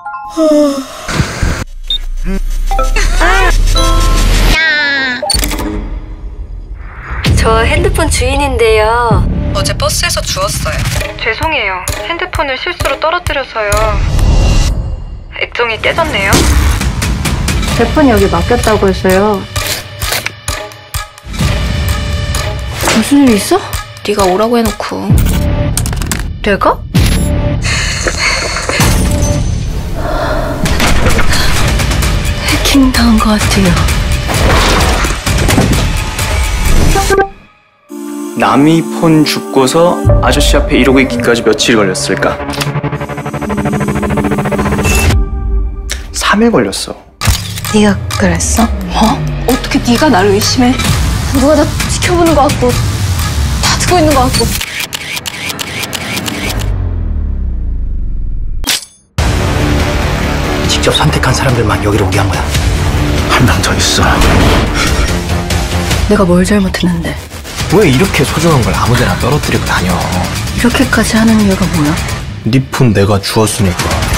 저 핸드폰 주인인데요. 어제 버스에서 주웠어요. 죄송해요. 핸드폰을 실수로 떨어뜨려서요. 액정이 깨졌네요. 제 폰이 여기 맡겼다고 했어요. 무슨 일 있어? 네가 오라고 해놓고. 내가? 해킹 당한 것 같아요. 남이 폰 줍고서 아저씨 앞에 이러고 있기까지 며칠 걸렸을까? 3일 걸렸어. 네가 그랬어? 어떻게 네가 나를 의심해? 누가 나 지켜보는 것 같고 다 듣고 있는 것 같고. 직접 선택한 사람들만 여기로 오게 한 거야. 한 명 더 있어. 내가 뭘 잘못했는데 왜 이렇게 소중한 걸 아무데나 떨어뜨리고 다녀? 이렇게까지 하는 이유가 뭐야? 네 폰 내가 주웠으니까.